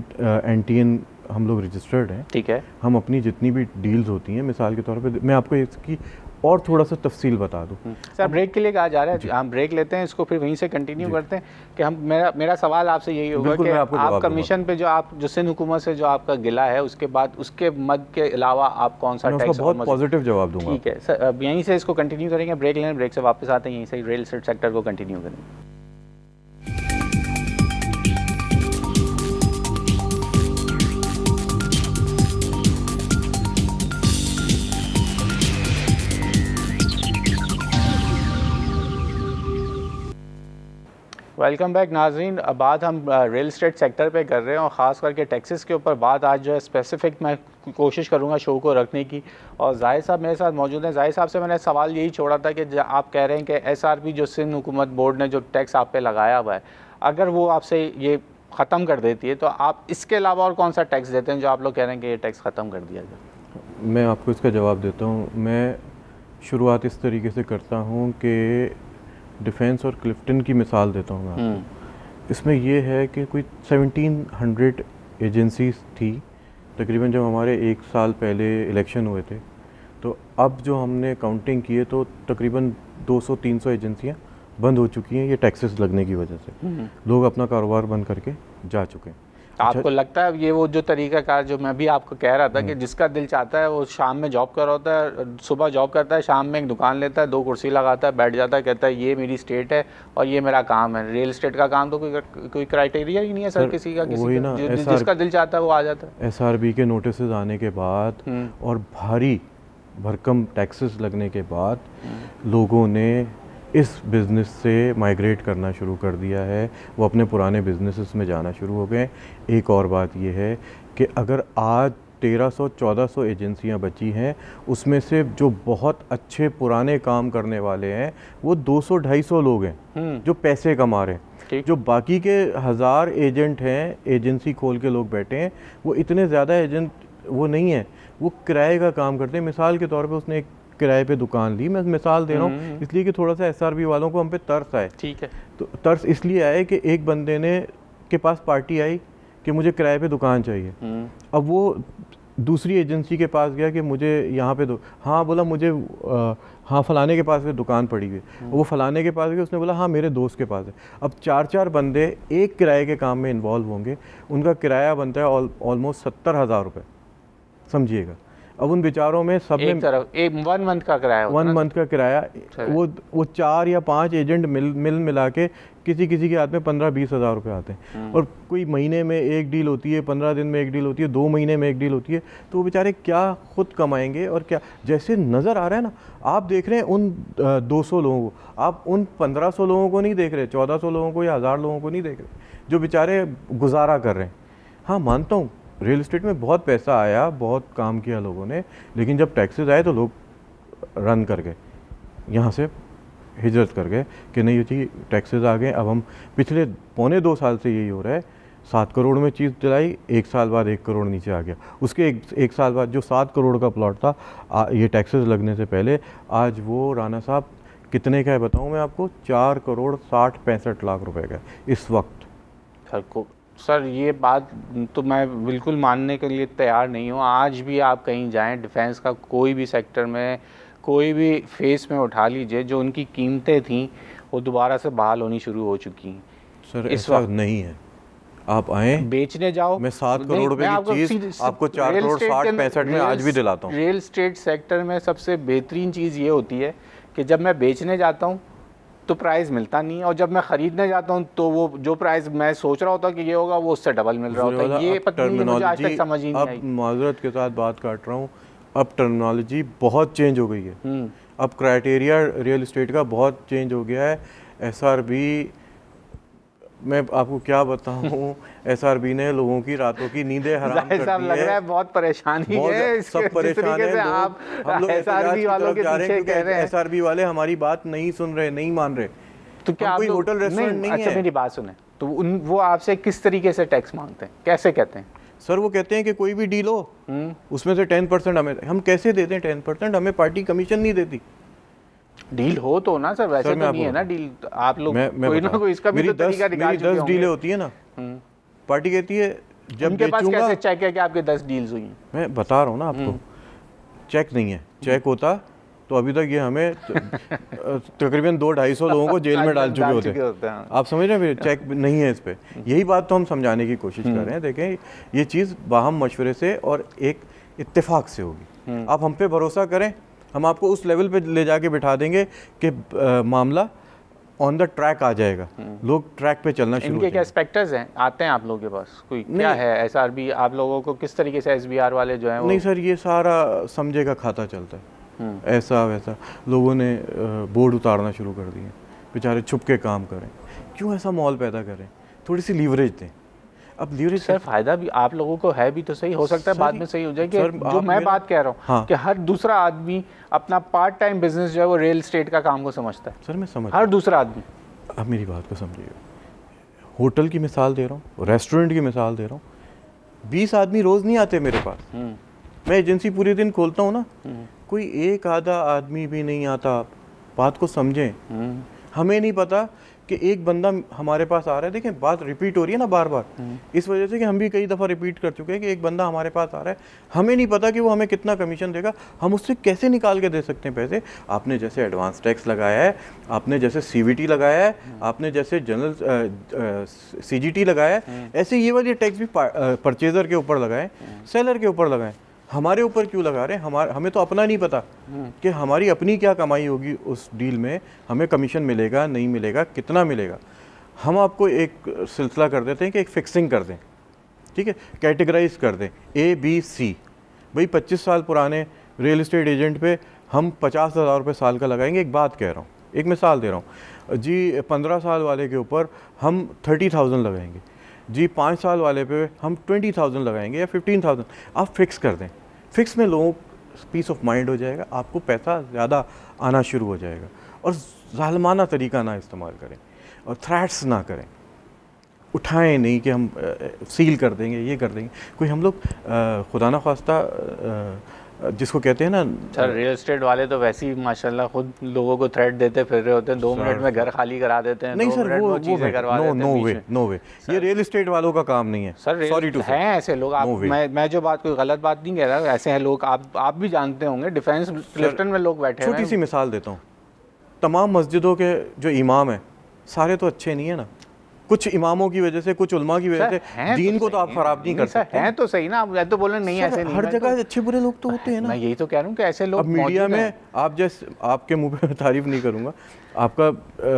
एन टी एन हम लोग रजिस्टर्ड हैं, ठीक है। हम अपनी जितनी भी डील्स होती हैं, मिसाल के तौर पे मैं आपको इसकी और थोड़ा सा तफसील बता दूं। सर ब्रेक के लिए कहा जा रहा है, हम ब्रेक लेते हैं, इसको फिर वहीं से कंटिन्यू करते हैं कि हम मेरा मेरा सवाल आपसे यही होगा कि आप कमीशन पे जो आप जो सिंध हुकूमत से जो आपका गिला है, उसके बाद उसके मद के अलावा आप कौन सा टैक्स? बहुत पॉजिटिव जवाब दूंगा। ठीक है सर, अब यहीं से इसको कंटिन्यू करेंगे, ब्रेक लें, ब्रेक से वापस आते हैं, यहीं से रियल एस्टेट सेक्टर को कंटिन्यू करेंगे। वेलकम बैक नाज़रीन। बात हम रियल इस्टेट सेक्टर पे कर रहे हैं और ख़ास करके टैक्सेस के ऊपर बात आज जो है स्पेसिफिक मैं कोशिश करूंगा शो को रखने की। और जाहिर साहब मेरे साथ मौजूद हैं। जाहिर साहब से मैंने सवाल यही छोड़ा था कि आप कह रहे हैं कि एसआरपी जो सिंध हुकूमत बोर्ड ने जो टैक्स आप पे लगाया हुआ है, अगर वो आपसे ये ख़त्म कर देती है तो आप इसके अलावा और कौन सा टैक्स देते हैं जो आप लोग कह रहे हैं कि ये टैक्स ख़त्म कर दिया जाए? मैं आपको इसका जवाब देता हूँ। मैं शुरुआत इस तरीके से करता हूँ कि डिफेंस और क्लिफ्टन की मिसाल देता हूँ मैं आपको। इसमें यह है कि कोई सेवनटीन हंड्रेड एजेंसीज थी तकरीबन जब हमारे एक साल पहले इलेक्शन हुए थे, तो अब जो हमने काउंटिंग की है तो तकरीबन दो सौ तीन सौ एजेंसियाँ बंद हो चुकी हैं, ये टैक्सेस लगने की वजह से। लोग अपना कारोबार बंद करके जा चुके हैं। आपको अच्छा, लगता है ये वो जो तरीका कार जो मैं भी आपको कह रहा था कि जिसका दिल चाहता है वो शाम में जॉब कर रहा होता है, सुबह जॉब करता है, शाम में एक दुकान लेता है, दो कुर्सी लगाता है, बैठ जाता है, कहता है ये मेरी स्टेट है और ये मेरा काम है। रियल एस्टेट का काम तो कोई कोई क्राइटेरिया ही नहीं है सर, सर किसी का किसी का, जि, जिसका दिल चाहता है वो आ जाता है। एस आर बी के नोटिस आने के बाद और भारी भरकम टैक्सेस लगने के बाद लोगों ने इस बिज़नेस से माइग्रेट करना शुरू कर दिया है, वो अपने पुराने बिजनेसेस में जाना शुरू हो गए। एक और बात ये है कि अगर आज तेरह सौ चौदह सौ एजेंसियां बची हैं, उसमें से जो बहुत अच्छे पुराने काम करने वाले हैं वो दो सौ ढाई सौ लोग हैं जो पैसे कमा रहे हैं। जो बाकी के हज़ार एजेंट हैं, एजेंसी खोल के लोग बैठे हैं, वो इतने ज़्यादा एजेंट वो नहीं है, वो किराए का काम करते हैं। मिसाल के तौर पे उसने एक किराए पे दुकान ली, मैं मिसाल दे रहा हूँ इसलिए कि थोड़ा सा एसआरबी वालों को हम पे तरस आए। ठीक है, तो तरस इसलिए आए कि एक बंदे ने के पास पार्टी आई कि मुझे किराए पे दुकान चाहिए। अब वो दूसरी एजेंसी के पास गया कि मुझे यहाँ पे दो, हाँ बोला मुझे आ, हाँ फलाने के पास दुकान पड़ी हुई, वो फलाने के पास गया, उसने बोला हाँ मेरे दोस्त के पास है। अब चार चार बंदे एक किराए के काम में इन्वॉल्व होंगे, उनका किराया बनता है ऑलमोस्ट सत्तर हज़ार रुपये, समझिएगा। अब उन बेचारों में सब एक तरफ एक वन मंथ का किराया वन मंथ का किराया वो वो चार या पांच एजेंट मिल मिल मिला के किसी किसी के हाथ में पंद्रह बीस हज़ार रुपये आते हैं। और कोई महीने में एक डील होती है, पंद्रह दिन में एक डील होती है, दो महीने में एक डील होती है, तो वो बेचारे क्या खुद कमाएंगे और क्या। जैसे नज़र आ रहा है ना, आप देख रहे हैं उन दो सौ लोगों को, आप उन पंद्रह सौ लोगों को नहीं देख रहे, चौदह सौ लोगों को या हज़ार लोगों को नहीं देख रहे जो बेचारे गुजारा कर रहे हैं। हाँ मानता हूँ रियल इस्टेट में बहुत पैसा आया, बहुत काम किया लोगों ने, लेकिन जब टैक्सेस आए तो लोग रन कर गए, यहाँ से हिजरत कर गए कि नहीं जी टैक्सेस आ गए। अब हम पिछले पौने दो साल से यही हो रहा है, सात करोड़ में चीज़ चलाई, एक साल बाद एक करोड़ नीचे आ गया, उसके एक, एक साल बाद जो सात करोड़ का प्लॉट था आ, ये टैक्सेस लगने से पहले, आज वो राना साहब कितने का है बताऊँ मैं आपको, चार करोड़ साठ पैंसठ लाख रुपए का इस वक्त। सर को सर ये बात तो मैं बिल्कुल मानने के लिए तैयार नहीं हूँ। आज भी आप कहीं जाएं, डिफेंस का कोई भी सेक्टर में कोई भी फेस में उठा लीजिए, जो उनकी कीमतें थीं वो दोबारा से बहाल होनी शुरू हो चुकी हैं। सर इस वक्त नहीं है, आप आए बेचने जाओ, मैं सात करोड़ रुपए की चीज़ आपको चार करोड़ साठ पैंसठ में आज भी दिलाता हूँ। रियल एस्टेट सेक्टर में सबसे बेहतरीन चीज़ ये होती है कि जब मैं बेचने जाता हूँ तो प्राइस मिलता नहीं है, और जब मैं खरीदने जाता हूँ तो वो जो प्राइस मैं सोच रहा होता कि ये होगा वो उससे डबल मिल रहा होता है। ये पता नहीं मुझे आज तक समझ ही नहीं आई। अब माजरत के साथ बात काट रहा हूँ, अब टर्मिनोलॉजी बहुत चेंज हो गई है, अब क्राइटेरिया रियल इस्टेट का बहुत चेंज हो गया है। एसआरबी मैं आपको क्या बताऊं, एसआरबी ने लोगों की रातों की नींदें हराम कर दी है। लग रहा है बहुत परेशानी है, सब परेशान है। आप हम लोग एसआरबी वालों के पीछे कह रहे हैं, एसआरबी वाले हमारी बात नहीं सुन रहे, नहीं मान रहे। तो क्या कोई होटल रेस्टोरेंट नहीं है? अच्छा मेरी बात सुने, तो उन वो आपसे किस तरीके से टैक्स मांगते हैं, कैसे कहते हैं? सर वो कहते हैं कि कोई भी डील हो उसमें से टेन परसेंट हमें, हम कैसे देते हैं टेन परसेंट? हमें पार्टी कमीशन नहीं देती। डील हो तो ना सर, वैसे तो नहीं है ना डील। आप लोग कोई ना कोई इसका भी तो तरीका निकाल चुके होंगे। दस डीलें होती है ना, पार्टी कहती है जब उनके पास कैसे चेक है कि आपके दस डील्स हुई? मैं बता रहा हूँ ना आपको, चेक नहीं है। चेक होता तो अभी तक ये हमें तकरीबन दो ढाई सौ लोगों को जेल में डाल चुके होते हैं। आप समझ रहे हैं? चेक नहीं है इस पे, यही बात तो हम समझाने की कोशिश कर रहे हैं। देखें ये चीज़ बाहम मशवरे से और एक इत्तेफाक से होगी। आप हम पे भरोसा करें, हम आपको उस लेवल पे ले जाके बिठा देंगे कि मामला ऑन द ट्रैक आ जाएगा, लोग ट्रैक पे चलना शुरू। इनके क्या एक्सपेक्टर्स हैं, आते हैं आप लोगों के पास? कोई क्या है एसआरबी आप लोगों को किस तरीके से एसबीआर वाले जो हैं? नहीं सर, ये सारा समझे का खाता चलता है, ऐसा वैसा। लोगों ने बोर्ड उतारना शुरू कर दिए, बेचारे छुप के काम करें। क्यों ऐसा माहौल पैदा करें, थोड़ी सी लीवरेज दें। अब लीवरेज सर फायदा भी आप लोगों को है भी तो सही, हो सकता है बाद में सही हो जाए कि जो मैं बात कह रहा हूँ हाँ। कि हर दूसरा आदमी अपना पार्ट टाइम बिजनेस जो है वो रियल एस्टेट का काम को समझता है। सर मैं समझ, हर दूसरा आदमी। अब मेरी बात को समझिए, होटल की मिसाल दे रहा हूँ, रेस्टोरेंट की मिसाल दे रहा हूँ, बीस आदमी रोज नहीं आते मेरे पास, मैं एजेंसी पूरे दिन खोलता हूँ ना, कोई एक आधा आदमी भी नहीं आता। बात को समझें, हमें नहीं पता कि एक बंदा हमारे पास आ रहा है, देखें बात रिपीट हो रही है ना बार बार, इस वजह से कि हम भी कई दफ़ा रिपीट कर चुके हैं कि एक बंदा हमारे पास आ रहा है, हमें नहीं पता कि वो हमें कितना कमीशन देगा, हम उससे कैसे निकाल के दे सकते हैं पैसे। आपने जैसे एडवांस टैक्स लगाया है, आपने जैसे सीवीटी लगाया है, आपने जैसे जनरल सीजीटी लगाया है, ऐसे ये वाले टैक्स भी परचेजर के ऊपर लगाए, सेलर के ऊपर लगाए, हमारे ऊपर क्यों लगा रहे हैं? हमारे हमें तो अपना नहीं पता कि हमारी अपनी क्या कमाई होगी उस डील में, हमें कमीशन मिलेगा नहीं मिलेगा, कितना मिलेगा। हम आपको एक सिलसिला कर देते हैं कि एक फिक्सिंग कर दें, ठीक है, कैटेगराइज कर दें ए बी सी। भाई पच्चीस साल पुराने रियल एस्टेट एजेंट पे हम पचास हज़ार रुपये साल का लगाएंगे, एक बात कह रहा हूँ, एक मिसाल दे रहा हूँ जी। पंद्रह साल वाले के ऊपर हम थर्टी थाउजेंड लगाएंगे जी, पाँच साल वाले पे हम ट्वेंटी थाउजेंड लगाएंगे या फिफ्टीन थाउजेंड। आप फिक्स कर दें, फिक्स में लोगों पीस ऑफ माइंड हो जाएगा, आपको पैसा ज़्यादा आना शुरू हो जाएगा। और जालमाना तरीका ना इस्तेमाल करें और थ्रेट्स ना करें, उठाएं नहीं कि हम आ, सील कर देंगे, ये कर देंगे। कोई हम लोग खुदा ना ख्वास्ता जिसको कहते हैं ना सर, रियल एस्टेट वाले तो वैसे ही माशाल्लाह खुद लोगों को थ्रेट देते फिर रहे होते हैं, दो मिनट में घर खाली करा देते हैं। नहीं सर, वो चीजें करवा देते हैं। नो वे, नो वे, ये रियल एस्टेट वालों का काम नहीं है सर। सॉरी टू से, हैं ऐसे लोग। आप मैं मैं जो बात कोई गलत बात नहीं कह रहा, ऐसे हैं लोग, आप आप भी जानते होंगे, डिफेंस क्लिफ्टन में लोग बैठे हैं। छोटी सी मिसाल देता हूँ, तमाम मस्जिदों के जो इमाम हैं सारे तो अच्छे नहीं है ना, कुछ इमामों की वजह से, कुछ उलमा की वजह से दीन को तो आप खराब नहीं कर सकते हैं। तो सही ना, आप तो बोले नहीं ऐसे नहीं, हर जगह अच्छे बुरे लोग तो होते हैं ना। मैं यही तो कह रहा हूँ कि ऐसे लोग मीडिया में, आप जैसे, आपके मुंह पे तारीफ नहीं करूँगा आपका,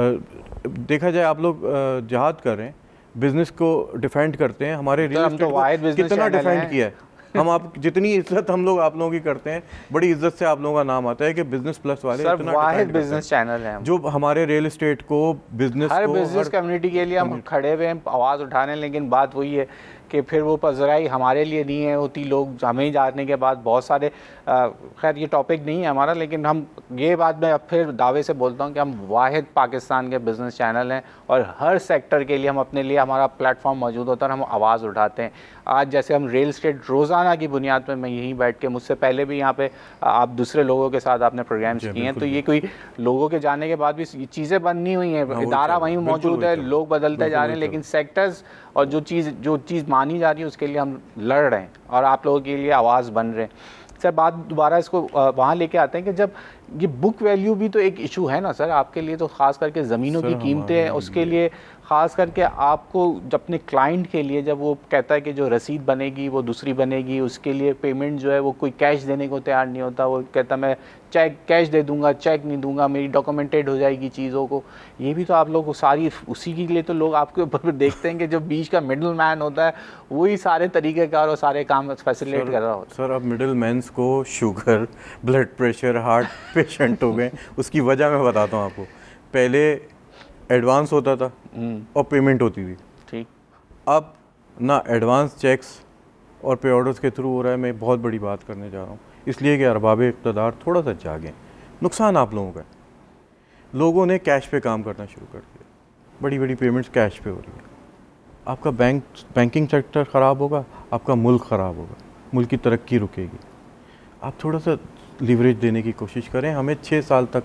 देखा जाए आप लोग जिहाद कर रहे हैं, बिजनेस को डिफेंड करते हैं, हमारे रियल एस्टेट को कितना डिफेंड किया है हम। आप जितनी इज्जत हम लोग आप लोगों की करते हैं, बड़ी इज्जत से आप लोगों का नाम आता है कि बिजनेस प्लस वाले इतना वाहिद बिजनेस चैनल है जो हमारे रियल एस्टेट को, बिजनेस हर को, बिजनेस कम्युनिटी के लिए हम खड़े हुए हैं आवाज़ उठाने। लेकिन बात वही है कि फिर वो पजराई हमारे लिए नहीं है होती, लोग हमें जानने के बाद बहुत सारे, खैर ये टॉपिक नहीं है हमारा, लेकिन हम ये बात मैं अब फिर दावे से बोलता हूँ कि हम वाहिद पाकिस्तान के बिज़नेस चैनल हैं और हर सेक्टर के लिए हम अपने लिए हमारा प्लेटफॉर्म मौजूद होता है और हम आवाज़ उठाते हैं। आज जैसे हम रियल एस्टेट रोज़ाना की बुनियाद पर, मैं यहीं बैठ के, मुझसे पहले भी यहाँ पे आप दूसरे लोगों के साथ आपने प्रोग्राम्स किए हैं, तो ये कोई लोगों के जाने के बाद भी चीज़ें बंद नहीं हुई हैं, इदारा वहीं मौजूद है, लोग बदलते जा रहे हैं, लेकिन सेक्टर्स और जो चीज़ जो चीज़ मानी जा रही है उसके लिए हम लड़ रहे हैं और आप लोगों के लिए आवाज़ बन रहे हैं। सर बात दोबारा इसको वहाँ लेके आते हैं कि जब ये बुक वैल्यू भी तो एक इशू है ना सर आपके लिए, तो ख़ास करके ज़मीनों की कीमतें हैं, उसके लिए ख़ास करके आपको जब अपने क्लाइंट के लिए जब वो कहता है कि जो रसीद बनेगी वो दूसरी बनेगी, उसके लिए पेमेंट जो है वो कोई कैश देने को तैयार नहीं होता, वो कहता मैं चेक कैश दे दूंगा, चेक नहीं दूंगा, मेरी डॉक्यूमेंटेड हो जाएगी चीज़ों को। ये भी तो आप लोग सारी उसी के लिए तो लोग आपके ऊपर देखते हैं कि जो बीच का मिडल मैन होता है वही सारे तरीक़ेकार और सारे काम फैसिलिटेट कर रहा होता है। सर अब मिडल मैंस को sugar, blood pressure, heart patient हो गए, उसकी वजह मैं बताता हूँ आपको। पहले एडवांस होता था और पेमेंट होती थी, ठीक। अब ना एडवांस चेक्स और पे ऑर्डर्स के थ्रू हो रहा है। मैं बहुत बड़ी बात करने जा रहा हूँ, इसलिए कि अरबाब इक़्तिदार थोड़ा सा जागें। नुकसान आप लोगों का है, लोगों ने कैश पे काम करना शुरू कर दिया, बड़ी बड़ी पेमेंट्स कैश पे हो रही है। आपका बैंक बैंकिंग सेक्टर ख़राब होगा, आपका मुल्क ख़राब होगा, मुल्क की तरक्की रुकेगी। आप थोड़ा सा लीवरेज देने की कोशिश करें, हमें छः साल तक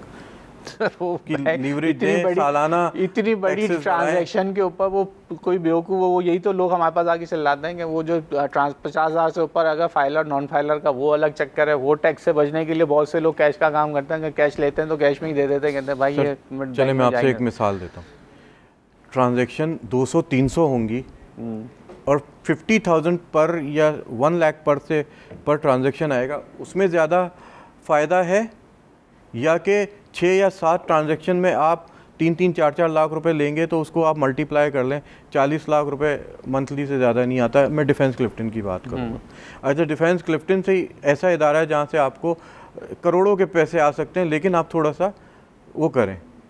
लीवरेज सालाना इतनी बड़ी ट्रांजैक्शन के ऊपर वो कोई बेवकूफ़, वो यही तो लोग हमारे पास आके चिल्लाते हैं कि वो जो ट्रांस पचास हज़ार से ऊपर अगर फाइलर नॉन फाइलर का वो अलग चक्कर है, वो टैक्स से बचने के लिए बहुत से लोग कैश का काम करते हैं, कैश लेते हैं तो कैश में ही दे देते हैं, कहते हैं भाई ये। चले मैं आपसे एक मिसाल देता हूँ, ट्रांजेक्शन दो सौ तीन सौ होंगी और फिफ्टी थाउजेंड पर या वन लाख पर से पर ट्रांजेक्शन आएगा, उसमें ज़्यादा फ़ायदा है या कि छः या सात ट्रांजैक्शन में आप तीन तीन चार चार लाख रुपए लेंगे तो उसको आप मल्टीप्लाई कर लें, चालीस लाख रुपए मंथली से ज़्यादा नहीं आता है। मैं डिफेंस क्लिफ्टन की बात करूँगा। अच्छा, डिफेंस क्लिफ्टन से ही ऐसा इदारा है जहाँ से आपको करोड़ों के पैसे आ सकते हैं, लेकिन आप थोड़ा सा वो करें,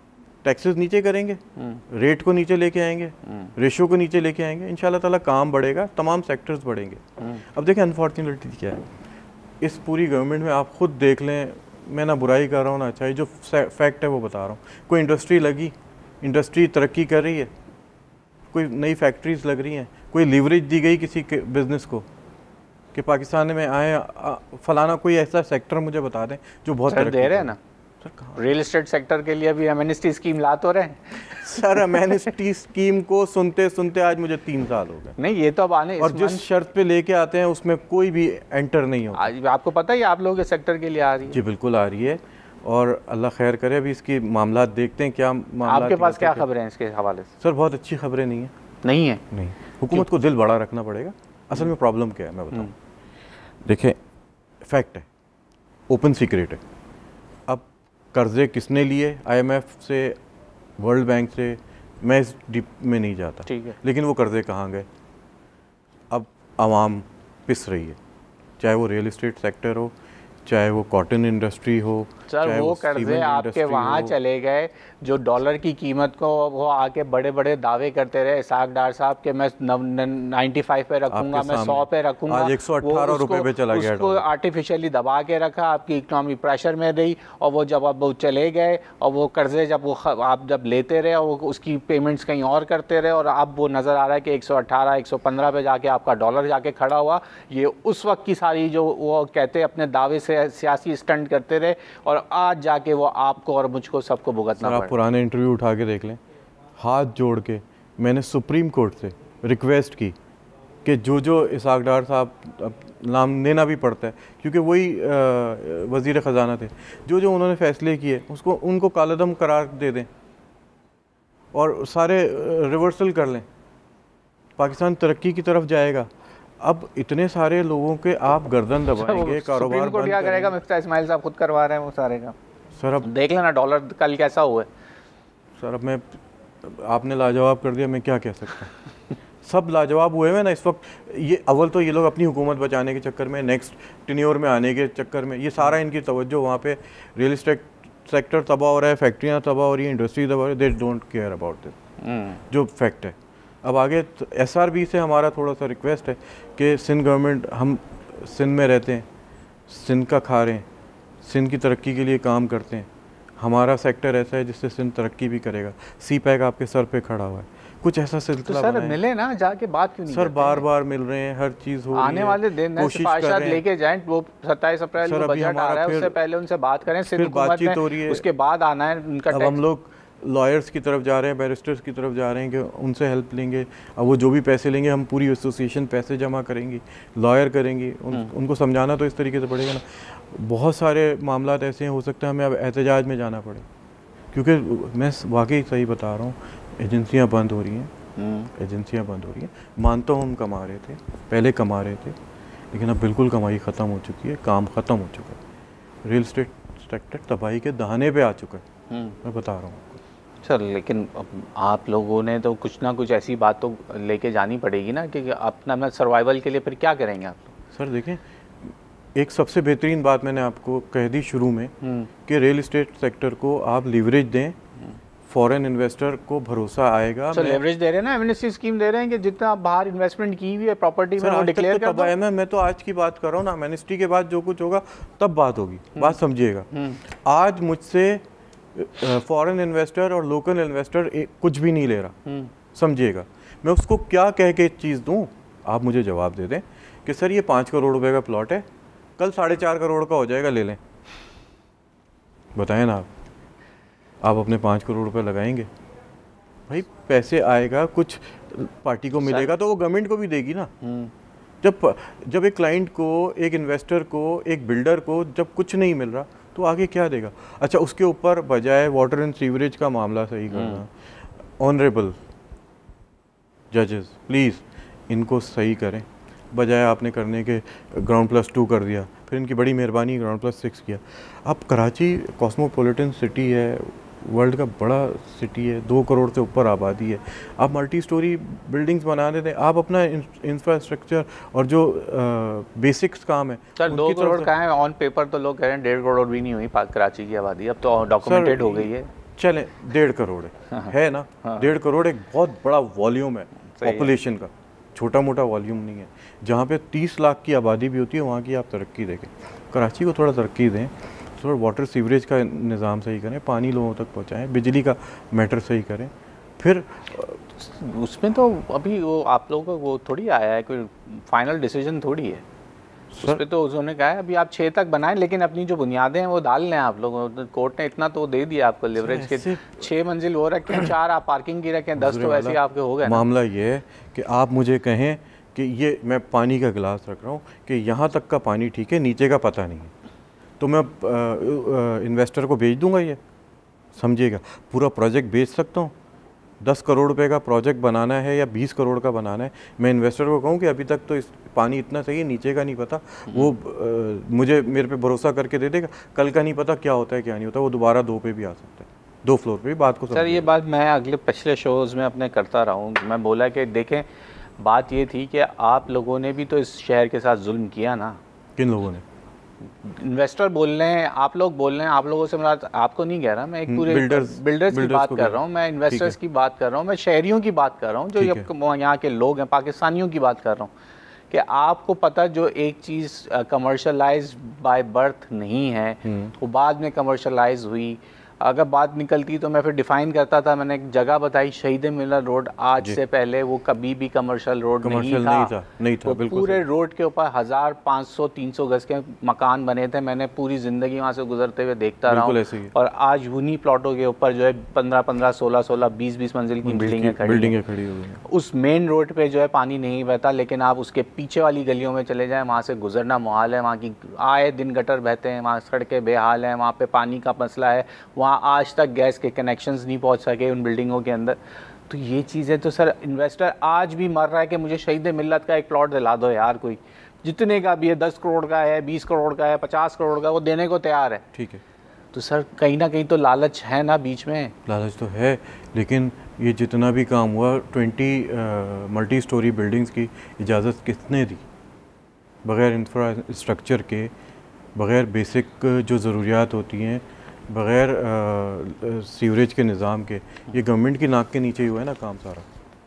टैक्सेस नीचे करेंगे, रेट को नीचे लेके आएंगे, रेशियो को नीचे लेके आएंगे, इंशाल्लाह ताला काम बढ़ेगा, तमाम सेक्टर्स बढ़ेंगे। अब देखें अनफॉर्चुनेटली क्या है इस पूरी गवर्नमेंट में, आप खुद देख लें, मैं ना बुराई कर रहा हूँ ना अच्छा, जो फैक्ट है वो बता रहा हूँ। कोई इंडस्ट्री लगी, इंडस्ट्री तरक्की कर रही है, कोई नई फैक्ट्रीज लग रही हैं, कोई लीवरेज दी गई किसी के बिज़नेस को कि पाकिस्तान में आए, फलाना कोई ऐसा सेक्टर मुझे बता दें जो बहुत दे रहे हैं ना। रियल एस्टेट सेक्टर के लिए भी एमएनएसटी स्कीम ला तो रहे हैं सर। एमएनएसटी स्कीम को सुनते सुनते आज मुझे तीन साल हो गए। नहीं ये तो अब आने, और जिस शर्त पे लेके आते हैं उसमें कोई भी एंटर नहीं होता। आज आपको पता है आप लोगों के सेक्टर के लिए आ रही है? जी बिल्कुल आ रही है, और अल्लाह खैर करे। अभी इसकी मामला देखते हैं क्या मामला। आपके पास क्या खबरें हैं इसके हवाले से? सर बहुत अच्छी खबरें नहीं है। नहीं है? नहीं, हुकूमत को दिल बड़ा रखना पड़ेगा। असल में प्रॉब्लम क्या है मैं बताऊँ। देखें फैक्ट है, ओपन सीक्रेट है, अब कर्जे किसने लिए आईएमएफ से, वर्ल्ड बैंक से, मैं इस डीप में नहीं जाता, ठीक है, लेकिन वो कर्जे कहाँ गए अब आवाम पिस रही है, चाहे वो रियल एस्टेट सेक्टर हो, चाहे वो कॉटन इंडस्ट्री हो, सर वो कर्जे आपके वहाँ चले गए जो डॉलर की कीमत को वो आके बड़े बड़े दावे करते रहे इसाक डार साहब के मैं नाइन्टी फाइव पे रखूंगा, मैं सौ पे रखूंगा, आज एक सौ अठारह रुपए पे चला गया, उसको आर्टिफिशियली दबा के रखा, आपकी इकोनॉमी प्रेशर में रही, और वो जब अब वो चले गए और वो कर्जे जब वो आप जब लेते रहे और वो उसकी पेमेंट्स कहीं और करते रहे, और अब वो नज़र आ रहा है कि एक सौ अठारह एक सौ पंद्रह पे जाके आपका डॉलर जाके खड़ा हुआ। ये उस वक्त की सारी जो वो कहते अपने दावे से सियासी स्टंट करते रहे, और आज जाके वो आपको और मुझको सबको भुगतना पड़ा। आप पुराने इंटरव्यू उठा के देख लें, हाथ जोड़ के मैंने सुप्रीम कोर्ट से रिक्वेस्ट की कि जो जो इसाक डार साहब नाम लेना भी पड़ता है क्योंकि वही वज़ीर ख़जाना थे, जो जो उन्होंने फ़ैसले किए उसको उनको कालदम करार दे दें और सारे रिवर्सल कर लें, पाकिस्तान तरक्की की तरफ जाएगा। अब इतने सारे लोगों के आप गर्दन दबाएंगे, कारोबार बंद क्या करेगा? मिफ्ता इस्माइल साहब खुद करवा रहे हैं वो सारे का। सर अब देख लेना डॉलर कल कैसा हुआ है। सर अब मैं, आपने लाजवाब कर दिया, मैं क्या कह सकता हूँ। सब लाजवाब हुए हैं ना इस वक्त। ये अव्वल तो ये लोग अपनी हुकूमत बचाने के चक्कर में, नेक्स्ट टेन्योर में आने के चक्कर में, ये सारा इनकी तवज्जो वहाँ पे रियल एस्टेट सेक्टर तबाह हो रहा है, फैक्ट्रियाँ तबाह हो रही हैं, इंडस्ट्री तबाह हो रही है, they don't care about this, जो फैक्ट है। अब आगे एस आर बी से हमारा थोड़ा सा रिक्वेस्ट है कि सिंध गवर्नमेंट, हम सिंध में रहते हैं, सिंध का खा रहे हैं, सिंध की तरक्की के लिए काम करते हैं, हमारा सेक्टर ऐसा है जिससे सिंध तरक्की भी करेगा। सी पैक आपके सर पे खड़ा हुआ है, कुछ ऐसा सिलसिला तो सर मिले ना जाके, बात क्यों नहीं सर? बार बार मिल रहे हैं, हर चीज़ हो रही है, आने वाले दिन सिफारिशात लेके जाएं, वो सत्ताईस अप्रैल को बजट आ रहा है, उससे पहले उनसे बात करें, सिंध बातचीत हो रही है, उसके बाद आना है उनका। अब हम लोग लॉयर्स की तरफ जा रहे हैं, बैरिस्टर्स की तरफ जा रहे हैं कि उनसे हेल्प लेंगे। अब वो जो भी पैसे लेंगे, हम पूरी एसोसिएशन पैसे जमा करेंगी, लॉयर करेंगी, उन, उनको समझाना तो इस तरीके से पड़ेगा ना। बहुत सारे मामलात ऐसे हैं, हो सकता है हमें अब एहतजाज में जाना पड़े, क्योंकि मैं वाकई सही बता रहा हूँ, एजेंसियाँ बंद हो रही हैं, एजेंसियाँ बंद हो रही हैं। मानता हूँ हम कमा रहे थे, पहले कमा रहे थे, लेकिन अब बिल्कुल कमाई ख़त्म हो चुकी है, काम ख़त्म हो चुका है, रियल एस्टेट सेक्टर तबाही के दहाने पे आ चुका है, मैं बता रहा हूँ सर। लेकिन आप लोगों ने तो कुछ ना कुछ ऐसी बात तो लेके जानी पड़ेगी ना कि अपना मैं सर्वाइवल के लिए फिर क्या करेंगे आप लोग? सर देखें, एक सबसे बेहतरीन बात मैंने आपको कह दी शुरू में कि रियल एस्टेट सेक्टर को आप लीवरेज दें, फॉरेन इन्वेस्टर को भरोसा आएगा। सर लेवरेज दे रहे हैं ना, एमएनएसटी स्कीम दे रहे हैं कि जितना आप बाहर इन्वेस्टमेंट की हुई है प्रॉपर्टी में वो डिक्लेयर कर दो। है ना, मैं तो आज की बात कर रहा हूँ ना, एमएनएसटी के बाद जो कुछ होगा तब बात होगी, बात समझिएगा। आज मुझसे फॉरेन इन्वेस्टर और लोकल इन्वेस्टर कुछ भी नहीं ले रहा, समझिएगा। मैं उसको क्या कह के चीज़ दूं, आप मुझे जवाब दे दें कि सर ये पाँच करोड़ रुपए का प्लॉट है, कल साढ़े चार करोड़ का हो जाएगा, ले लें। बताएं ना आप आप अपने पाँच करोड़ रुपए लगाएंगे? भाई पैसे आएगा, कुछ पार्टी को मिलेगा तो वो गवर्नमेंट को भी देगी ना। जब जब एक क्लाइंट को, एक इन्वेस्टर को, एक बिल्डर को जब कुछ नहीं मिल रहा तो आगे क्या देगा? अच्छा, उसके ऊपर बजाय वाटर एंड सीवरेज का मामला सही करना, ऑनरेबल जजेस प्लीज़ इनको सही करें, बजाय आपने करने के ग्राउंड प्लस टू कर दिया, फिर इनकी बड़ी मेहरबानी ग्राउंड प्लस सिक्स किया। अब कराची कॉस्मोपॉलिटन सिटी है, वर्ल्ड का बड़ा सिटी है, दो करोड़ से ऊपर आबादी है, आप मल्टी स्टोरी बिल्डिंग्स बना देते हैं, आप अपना इंफ्रास्ट्रक्चर और जो बेसिक्स काम है। सर दो करोड़ का है ऑन पेपर, तो लोग कह रहे हैं डेढ़ करोड़ भी नहीं हुई कराची की आबादी, अब तो डॉक्यूमेंटेड हो गई है। चले डेढ़ करोड़ है है ना, डेढ़ करोड़ एक बहुत बड़ा वॉल्यूम है पॉपुलेशन का, छोटा मोटा वॉल्यूम नहीं है। जहाँ पे तीस लाख की आबादी भी होती है वहाँ की आप तरक्की देखें। कराची को थोड़ा तरक्की दें, थोड़ा वाटर सीवरेज का निज़ाम सही करें, पानी लोगों तक पहुँचाएँ, बिजली का मैटर सही करें, फिर उसमें तो अभी वो आप लोगों को वो थोड़ी आया है, कोई फाइनल डिसीजन थोड़ी है उस पर। तो उन्होंने कहा है अभी आप छः तक बनाएं, लेकिन अपनी जो बुनियादें हैं वो डाल लें आप लोगों। कोर्ट ने इतना तो दे दिया आपको लिवरेज के, छः मंजिल वो रखें, चार आप पार्किंग की रखें, दस तो ऐसे आपके हो गए। मामला ये है कि आप मुझे कहें कि ये मैं पानी का गिलास रख रहा हूँ कि यहाँ तक का पानी ठीक है, नीचे का पता नहीं है, तो मैं इन्वेस्टर को बेच दूँगा। ये समझिएगा, पूरा प्रोजेक्ट बेच सकता हूँ। दस करोड़ रुपए का प्रोजेक्ट बनाना है या बीस करोड़ का बनाना है, मैं इन्वेस्टर को कहूँ कि अभी तक तो इस पानी इतना सही है, नीचे का नहीं पता, वो आ, मुझे मेरे पे भरोसा करके दे देगा, कल का नहीं पता क्या होता है क्या नहीं होता, वो दोबारा दो पे भी आ सकता है, दो फ्लोर पे भी। बात को सर ये बात मैं अगले पिछले शोज़ में अपने करता रहा हूँ। मैं बोला कि देखें बात ये थी कि आप लोगों ने भी तो इस शहर के साथ जुल्म किया ना। किन लोगों ने? इन्वेस्टर बोल रहे हैं, आप लोग बोल रहे हैं, आप लोगों से मैं आप को नहीं कह रहा, मैं एक पूरे बिल्डर्स बिल्डर्स की बात कर रहा हूँ, मैं इन्वेस्टर्स की बात कर रहा हूँ, मैं शहरियों की बात कर रहा हूँ, जो यहाँ के लोग हैं, पाकिस्तानियों की बात कर रहा हूँ कि आपको पता जो एक चीज़ कमर्शलाइज बाय बर्थ नहीं है वो बाद में कमर्शलाइज हुई। अगर बात निकलती तो मैं फिर डिफाइन करता था। मैंने एक जगह बताई, शहीद मिलर रोड, आज से पहले वो कभी भी कमर्शियल रोड नहीं था, नहीं था, नहीं था, बिल्कुल। पूरे रोड के ऊपर हजार पाँच सौ तीन सौ गज के मकान बने थे। मैंने पूरी ज़िंदगी वहाँ से गुजरते हुए देखता रहा हूँ, और आज उन्हीं प्लॉटों के ऊपर जो है पंद्रह पंद्रह सोलह सोलह बीस बीस मंजिल की बिल्डिंगें खड़ी बिल्डिंगें खड़ी हुई हैं। उस मेन रोड पे जो है पानी नहीं बहता, लेकिन आप उसके पीछे वाली गलियों में चले जाएँ, वहाँ से गुजरना मुहाल है। वहाँ की आए दिन गटर बहते हैं, वहाँ सड़कें बेहाल हैं, वहाँ पे पानी का मसला है, वहाँ आज तक गैस के कनेक्शंस नहीं पहुंच सके उन बिल्डिंगों के अंदर। तो ये चीज़ें तो सर इन्वेस्टर आज भी मर रहा है कि मुझे शहीद मिल्लत का एक प्लॉट दिला दो यार, कोई जितने का भी है, दस करोड़ का है, बीस करोड़ का है, पचास करोड़ का, वो देने को तैयार है। ठीक है, तो सर कहीं ना कहीं तो लालच है ना बीच में। लालच तो है, लेकिन ये जितना भी काम हुआ, ट्वेंटी मल्टी स्टोरी बिल्डिंग्स की इजाज़त किसने दी? बग़ैर इंफ्रास्ट्रक्चर के, बग़ैर बेसिक जो ज़रूरियात होती हैं, बग़ैर सीवरेज के निज़ाम के, ये गवर्नमेंट की नाक के नीचे ही हुआ है ना काम सारा।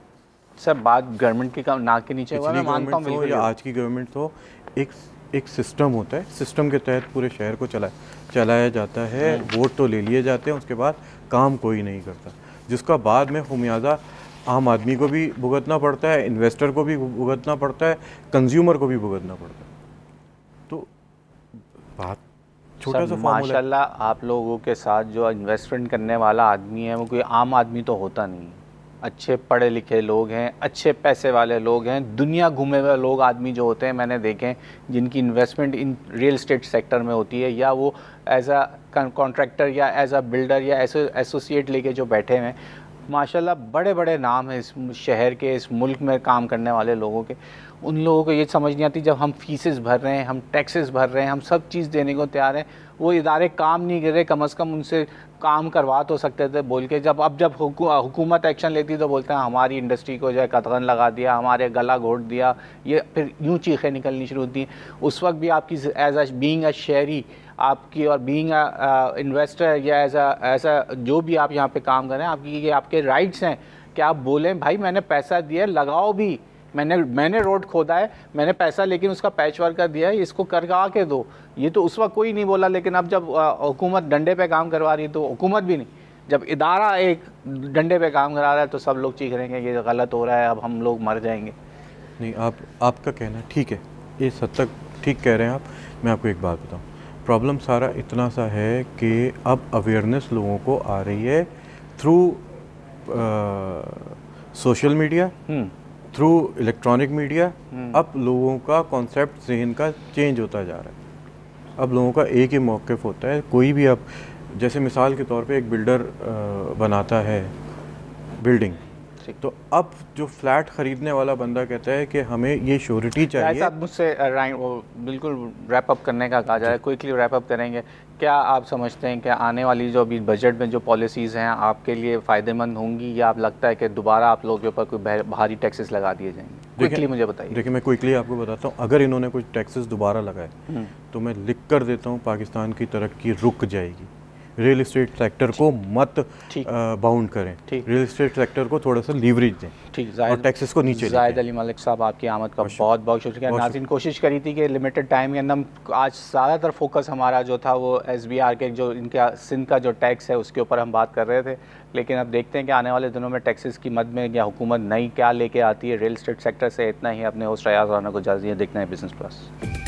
सर बात गवर्नमेंट की नाक के नीचे हुआ, मैं मानता हूं बिल्कुल। या आज की गवर्नमेंट तो एक एक सिस्टम होता है, सिस्टम के तहत पूरे शहर को चला चलाया जाता है, वोट तो ले लिए जाते हैं, उसके बाद काम कोई नहीं करता, जिसका बाद में खुमियाजा आम आदमी को भी भुगतना पड़ता है, इन्वेस्टर को भी भुगतना पड़ता है, कंज्यूमर को भी भुगतना पड़ता है। तो बात छोटा सा माशाल्लाह आप लोगों के साथ जो इन्वेस्टमेंट करने वाला आदमी है वो कोई आम आदमी तो होता नहीं, अच्छे पढ़े लिखे लोग हैं, अच्छे पैसे वाले लोग हैं, दुनिया घूमे हुए लोग आदमी जो होते हैं मैंने देखे हैं, जिनकी investment in real estate sector में होती है, या वो एज अ कॉन्ट्रैक्टर या एज अ बिल्डर या एसोसिएट लेके जो बैठे हैं। माशाल्लाह बड़े बड़े नाम हैं इस शहर के, इस मुल्क में काम करने वाले लोगों के। उन लोगों को ये समझ नहीं आती, जब हम फीसेस भर रहे हैं, हम टैक्सेस भर रहे हैं, हम सब चीज़ देने को तैयार हैं, वो इदारे काम नहीं कर रहे, कम अज़ कम उनसे काम करवा तो सकते थे बोल के। जब अब जब हुकूमत एक्शन लेती तो बोलते हैं हमारी इंडस्ट्री को जो है कतगन लगा दिया, हमारे गला घोट दिया, ये फिर यूँ चीखें निकलनी शुरू होती हैं। उस वक्त भी आपकी एज अ बीइंग अ शहरी आपकी, और बीइंग अ इन्वेस्टर या एज अ एज अ जो भी आप यहाँ पे काम कर रहे हैं, आपकी ये आपके राइट्स हैं कि आप बोलें भाई मैंने पैसा दिया लगाओ भी, मैंने मैंने रोड खोदा है, मैंने पैसा लेकिन उसका पैच वर्क कर दिया है, इसको करवा के दो। ये तो उस वक्त कोई नहीं बोला, लेकिन अब जब हुकूमत डंडे पे काम करवा रही है तो हुकूमत भी नहीं, जब इदारा एक डंडे पे काम करा रहा है तो सब लोग चीख रहे हैं कि ये गलत हो रहा है, अब हम लोग मर जाएंगे। नहीं, आप आपका कहना ठीक है, इस हद तक ठीक कह रहे हैं आप। मैं आपको एक बात बताऊँ, प्रॉब्लम सारा इतना सा है कि अब अवेयरनेस लोगों को आ रही है through social media, through electronic media. अब लोगों का कॉन्सेप्ट ज़हन का चेंज होता जा रहा है। अब लोगों का एक ही मौक़िफ़ होता है, कोई भी, अब जैसे मिसाल के तौर पे एक बिल्डर बनाता है बिल्डिंग, तो अब जो फ्लैट ख़रीदने वाला बंदा कहता है कि हमें ये श्योरिटी चाहिए। आप मुझसे बिल्कुल रैप अप करने का कहा जा रहा है, क्विकली रैप अप करेंगे। क्या आप समझते हैं कि आने वाली जो अभी बजट में जो पॉलिसीज़ हैं आपके लिए फ़ायदेमंद होंगी, या आप लगता है कि दोबारा आप लोगों के ऊपर कोई भारी टैक्सेस लगा दिए जाएंगे? क्विकली मुझे बताइए। देखिए मैं क्विकली आपको बताता हूँ, अगर इन्होंने कुछ टैक्सेस दोबारा लगाए तो मैं लिख कर देता हूँ पाकिस्तान की तरक्की रुक जाएगी। रियल इस्टेट सेक्टर को मत बाउंड करें, रियल इस्टेट सेक्टर को थोड़ा सा लीवरेज दें ठीक, और टैक्सेस को नीचे। जाहिद अली मलिक साहब, आपकी आमद का बहुत बहुत शुक्रिया। नाज़रीन, कोशिश करी थी कि लिमिटेड टाइम के अंदर आज ज़्यादातर फोकस हमारा जो था वो एस बी आर के जो इनका सिंध का जो टैक्स है उसके ऊपर हम बात कर रहे थे, लेकिन अब देखते हैं कि आने वाले दिनों में टैक्सेस की मद में या हुकूमत नई क्या लेके आती है। रियल इस्टेट सेक्टर से इतना ही। अपने होस्ट अयाज राना को इजाज़त दीजिए। देखना है बिजनेस प्लस।